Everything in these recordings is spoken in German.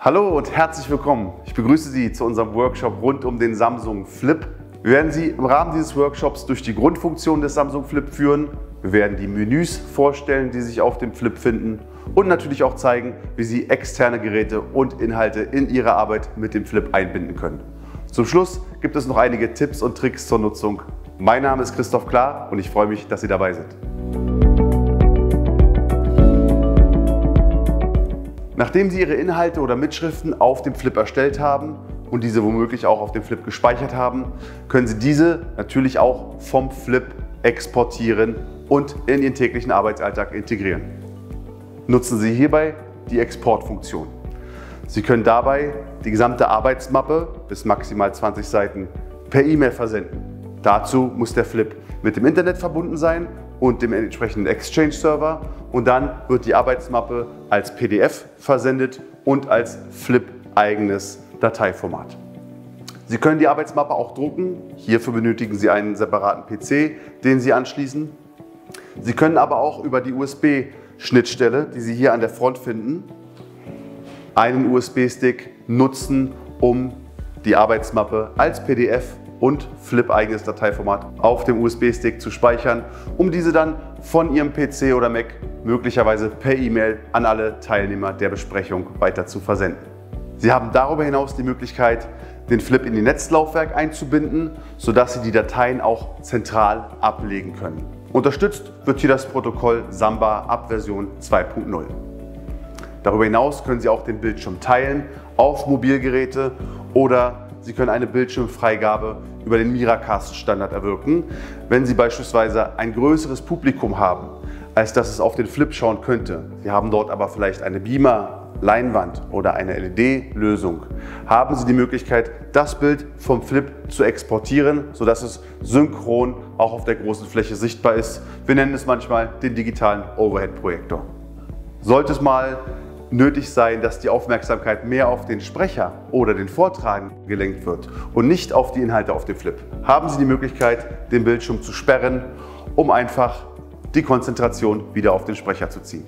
Hallo und herzlich willkommen. Ich begrüße Sie zu unserem Workshop rund um den Samsung Flip. Wir werden Sie im Rahmen dieses Workshops durch die Grundfunktion des Samsung Flip führen. Wir werden die Menüs vorstellen, die sich auf dem Flip finden und natürlich auch zeigen, wie Sie externe Geräte und Inhalte in Ihre Arbeit mit dem Flip einbinden können. Zum Schluss gibt es noch einige Tipps und Tricks zur Nutzung. Mein Name ist Christoph Klar und ich freue mich, dass Sie dabei sind. Nachdem Sie Ihre Inhalte oder Mitschriften auf dem Flip erstellt haben und diese womöglich auch auf dem Flip gespeichert haben, können Sie diese natürlich auch vom Flip exportieren und in Ihren täglichen Arbeitsalltag integrieren. Nutzen Sie hierbei die Exportfunktion. Sie können dabei die gesamte Arbeitsmappe bis maximal 20 Seiten per E-Mail versenden. Dazu muss der Flip mit dem Internet verbunden sein und dem entsprechenden Exchange-Server und dann wird die Arbeitsmappe als PDF versendet und als Flip-eigenes Dateiformat. Sie können die Arbeitsmappe auch drucken. Hierfür benötigen Sie einen separaten PC, den Sie anschließen. Sie können aber auch über die USB-Schnittstelle, die Sie hier an der Front finden, einen USB-Stick nutzen, um die Arbeitsmappe als PDF und Flip-eigenes Dateiformat auf dem USB-Stick zu speichern, um diese dann von Ihrem PC oder Mac möglicherweise per E-Mail an alle Teilnehmer der Besprechung weiter zu versenden. Sie haben darüber hinaus die Möglichkeit, den Flip in Ihr Netzlaufwerk einzubinden, sodass Sie die Dateien auch zentral ablegen können. Unterstützt wird hier das Protokoll Samba ab Version 2.0. Darüber hinaus können Sie auch den Bildschirm teilen auf Mobilgeräte oder Sie können eine Bildschirmfreigabe über den Miracast-Standard erwirken, wenn Sie beispielsweise ein größeres Publikum haben, als dass es auf den Flip schauen könnte. Sie haben dort aber vielleicht eine Beamer, Leinwand oder eine LED-Lösung. Haben Sie die Möglichkeit, das Bild vom Flip zu exportieren, sodass es synchron auch auf der großen Fläche sichtbar ist. Wir nennen es manchmal den digitalen Overhead-Projektor. Sollte es mal nötig sein, dass die Aufmerksamkeit mehr auf den Sprecher oder den Vortragenden gelenkt wird und nicht auf die Inhalte auf dem Flip, haben Sie die Möglichkeit, den Bildschirm zu sperren, um einfach die Konzentration wieder auf den Sprecher zu ziehen.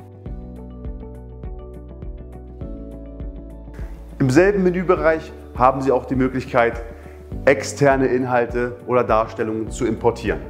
Im selben Menübereich haben Sie auch die Möglichkeit, externe Inhalte oder Darstellungen zu importieren.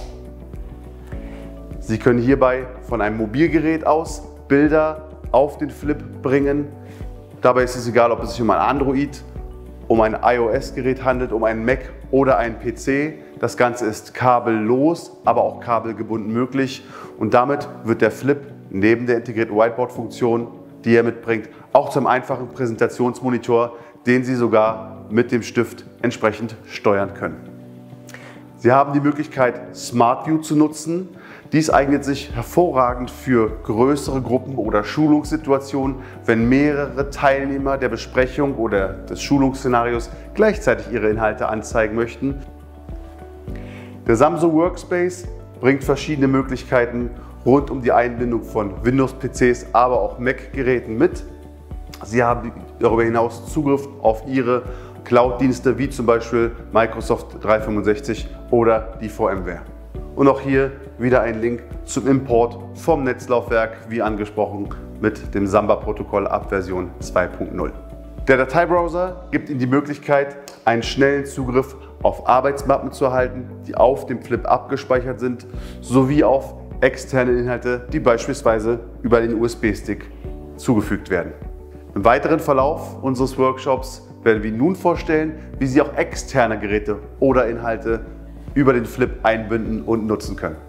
Sie können hierbei von einem Mobilgerät aus Bilder auf den Flip bringen. Dabei ist es egal, ob es sich um ein Android, um ein iOS-Gerät handelt, um einen Mac oder einen PC. Das Ganze ist kabellos, aber auch kabelgebunden möglich und damit wird der Flip neben der integrierten Whiteboard-Funktion, die er mitbringt, auch zum einfachen Präsentationsmonitor, den Sie sogar mit dem Stift entsprechend steuern können. Sie haben die Möglichkeit, Smart View zu nutzen. Dies eignet sich hervorragend für größere Gruppen oder Schulungssituationen, wenn mehrere Teilnehmer der Besprechung oder des Schulungsszenarios gleichzeitig ihre Inhalte anzeigen möchten. Der Samsung Workspace bringt verschiedene Möglichkeiten rund um die Einbindung von Windows-PCs, aber auch Mac-Geräten mit. Sie haben darüber hinaus Zugriff auf Ihre Cloud-Dienste wie zum Beispiel Microsoft 365 oder die VMware. Und auch hier wieder ein Link zum Import vom Netzlaufwerk, wie angesprochen, mit dem Samba-Protokoll ab Version 2.0. Der Dateibrowser gibt Ihnen die Möglichkeit, einen schnellen Zugriff auf Arbeitsmappen zu erhalten, die auf dem Flip abgespeichert sind, sowie auf externe Inhalte, die beispielsweise über den USB-Stick zugefügt werden. Im weiteren Verlauf unseres Workshops werden wir nun vorstellen, wie Sie auch externe Geräte oder Inhalte über den Flip einbinden und nutzen können.